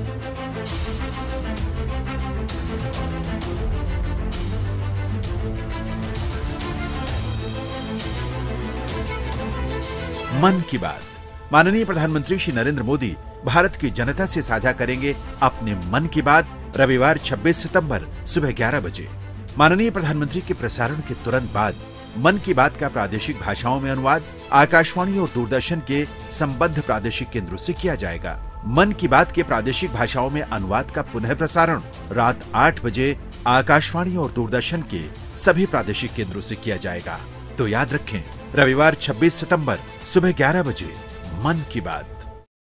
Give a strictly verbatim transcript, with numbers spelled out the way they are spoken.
मन की बात। माननीय प्रधानमंत्री श्री नरेंद्र मोदी भारत की जनता से साझा करेंगे अपने मन की बात रविवार छब्बीस सितंबर सुबह ग्यारह बजे। माननीय प्रधानमंत्री के प्रसारण के तुरंत बाद मन की बात का प्रादेशिक भाषाओं में अनुवाद आकाशवाणी और दूरदर्शन के संबद्ध प्रादेशिक केंद्रों से किया जाएगा। मन की बात के प्रादेशिक भाषाओं में अनुवाद का पुनः प्रसारण रात आठ बजे आकाशवाणी और दूरदर्शन के सभी प्रादेशिक केंद्रों से किया जाएगा। तो याद रखें, रविवार छब्बीस सितंबर सुबह ग्यारह बजे मन की बात।